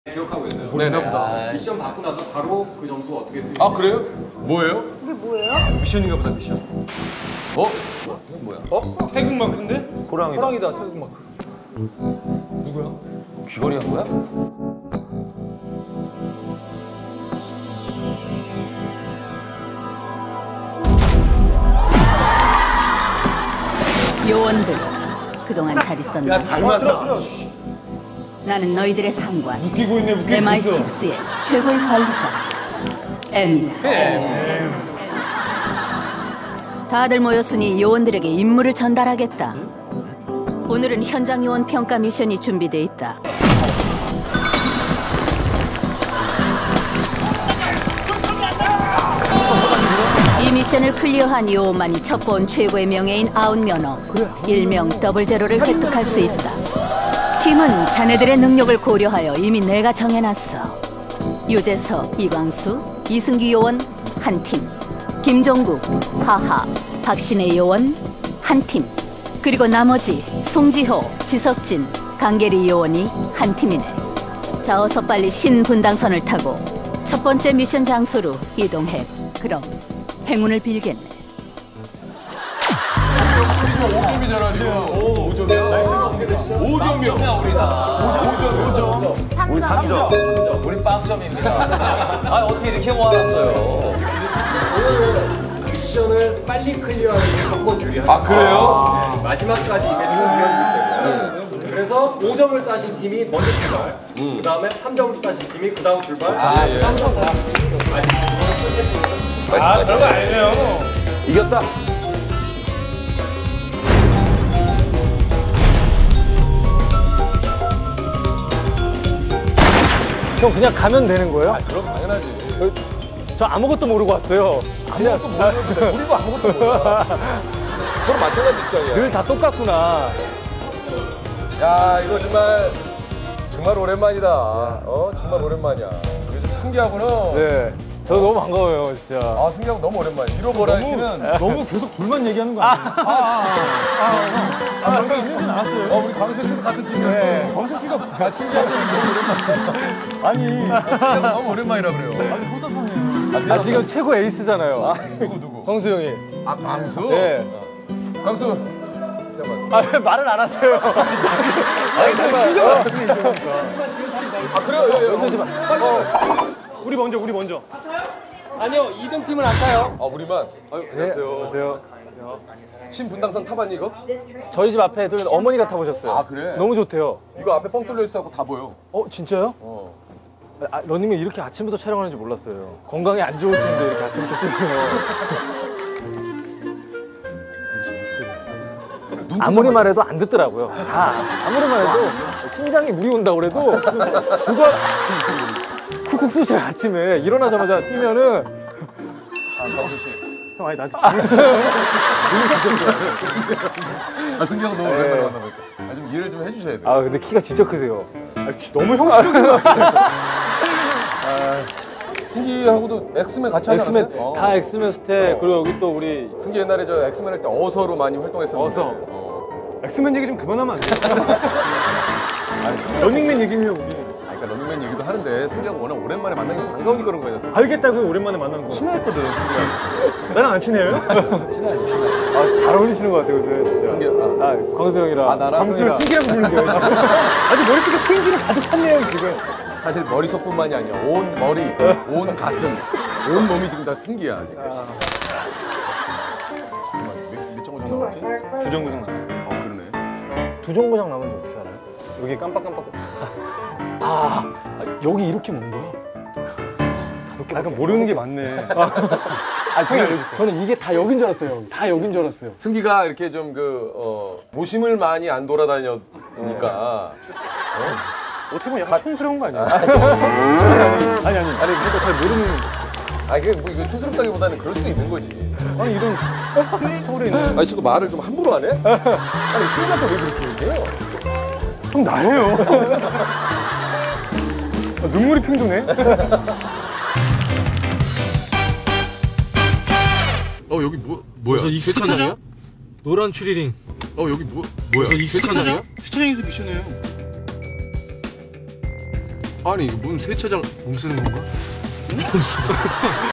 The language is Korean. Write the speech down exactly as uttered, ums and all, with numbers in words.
기억하고 있나요? 네네. 아, 미션 받고 나서 바로 그 점수 어떻게 쓰는지. 아 그래요? 뭐예요? 이게 뭐예요? 미션인가 보다 미션. 어? 이거 뭐야? 어? 태국 마크인데? 호랑이다. 호랑이다 태국 마크. 누구야? 귀걸이 한 거야? 요원들 그동안 잘 있었나? 야 닮았다. 나는 너희들의 상관 웃기고 있네 웃기고 있어. 엠아이 식스의 최고의 관리자 M이다. M. 다들 모였으니 요원들에게 임무를 전달하겠다. 오늘은 현장 요원 평가 미션이 준비돼 있다. 이 미션을 클리어한 요원만이 첩보원 최고의 명예인 아웃 면허 일명 더블 제로를 획득할 수 있다. 팀은 자네들의 능력을 고려하여 이미 내가 정해놨어. 유재석, 이광수, 이승기 요원 한 팀, 김종국, 하하, 박신혜 요원 한 팀, 그리고 나머지 송지호, 지석진, 강계리 요원이 한 팀이네. 자, 어서 빨리 신분당선을 타고 첫 번째 미션 장소로 이동해. 그럼 행운을 빌겠네. 오 점이잖아 지금. 오, 오 점이야? 오 점이야 우리다. 오 점. 우리 삼 점. 우리 빵점입니다. 아 어떻게 이렇게 모아놨어요? 미션을 빨리 클리어하는 조건 유리한. 아 그래요? 네, 마지막까지 이벤트가 이어지기 때문에. 그래서 오 점을 따신 팀이 먼저 출발. 음. 그 다음에 삼 점을 따신 팀이 그 다음 출발. 아, 예. 삼 점 따신 팀이 마지막으로 아 그런 거 아니에요. 이겼다. 형 그냥 가면 되는 거예요? 아 그럼 당연하지. 저 아무것도 모르고 왔어요. 아무것도 모르는데 우리도 아무것도 몰라. 서로 마찬가지 입장이야. 늘 다 똑같구나. 야 이거 정말 정말 오랜만이다. 어 정말 오랜만이야. 우리 좀 승기하고는. 네. 저 너무 반가워요, 진짜. 아 승기하고 너무 오랜만이야. 잃어버라이트는. 너무 계속 둘만 얘기하는 거 아니에요? 아 광수 있는 줄 알았어요. 어 우리 광수 씨도 같은 팀이었지. 네. 광수 씨가 아 승기하고 너무 오랜만이야. 아니 승기하고 너무 오랜만이라 그래요. 아니 섭섭하네요. 아, 지금 최고 에이스잖아요. 아 누구 누구? 광수 형이. 아 광수? 네. 광수. 잠깐만. 아, 왜 말을 안 하세요? 아니, 신경 안 쓰네 이제. 아 그래요? 예, 예. 빨리. 우리 먼저 우리 먼저. 아니요, 이 등 팀은 안 타요. 아 우리만. 아유, 안녕하세요. 안녕하세요. 신분당선 타봤니 이거? 저희 집 앞에 뚫린 어머니가 타보셨어요. 아, 그래? 너무 좋대요. 이거 앞에 뻥 뚫려 있어갖고 다 보여. 어, 진짜요? 어. 아, 러닝맨 이렇게 아침부터 촬영하는지 몰랐어요. 건강에 안 좋을 텐데 이렇게 아침부터 뛰면. 아무리 말해도 안 듣더라고요. 다 아무리 말해도 심장이 물이 온다고 그래도 누가 쿡쿡 쑤셔요. 아침에 일어나자마자 뛰면은. 아 광수 씨. 형 아니 나한테 짐을 치. 아 승기하고 너무 오랜만에 만나보니까. 아 좀 이해를 좀 해주셔야 돼. 아 근데 키가 진짜 크세요. 너무 형식적인 거 같아요. 승기하고도 엑스맨 같이 하지 엑스맨 않았어요? 다 엑스맨 스텝. 어. 그리고 여기 또 우리 승기 옛날에 저 엑스맨 할 때 어서로 많이 활동했었는데. 어서. 어. 엑스맨 얘기 좀 그만하면 안 돼요? 러닝맨 얘기해요 우리. 아 그러니까 런닝맨 얘기도 하는데 승기하고 워낙 오랜만에 만나는 게 반가우니까 그런 거였어. 알겠다고 오랜만에 만난 거. 친했거든 승기랑. 나랑 안 친해요? 아, 진짜 잘 어울리시는 것 같아요, 근데 진짜. 승기 아, 아, 광수 형이랑. 아 나랑 광수를 형이랑 승기라고 부르는 거예요 지금. 아주 머릿속에 승기를 가득 찼네요 지금. 사실 머릿속뿐만이 아니야. 온 머리, 온 가슴, 온 몸이 지금 다 승기야 지금. 잠깐만 몇 정도 남았지? 두 정거장 나왔어요. 어 그러네. 두 정거장 남은지 어떻게 알아요? 여기 깜빡깜빡. 아, 여기 이렇게 먹는 거야? 다섯 개. 약간 모르는 게 많네. 아, 저는, 저는 이게 다 여긴 줄 알았어요. 다 여긴 줄 알았어요. 승기가 이렇게 좀 그 어, 도심을 많이 안 돌아다녔으니까. 어떻게 보면 약간 촌스러운 거 아니야? 아니 아니. 아니 아니. 아니 그러니까 잘 모르는. 아 이게 뭐 이거 촌스럽다기보다는 그럴 수도 있는 거지. 아니 이런 서울에 있는. 아니 지금 말을 좀 함부로 하네? 아니 승기한테 왜 그렇게 얘기해요? 형 나예요. 아, 눈물이 핑 도네. 어 여기 뭐 뭐야? 이 괜찮아요? 노란 추리링. 어 여기 뭐 뭐야? 이 괜찮아요? 수천형에서 미션해요. 아니 이거 뭔 세차장 몸 쓰는 건가? 몸 쓰.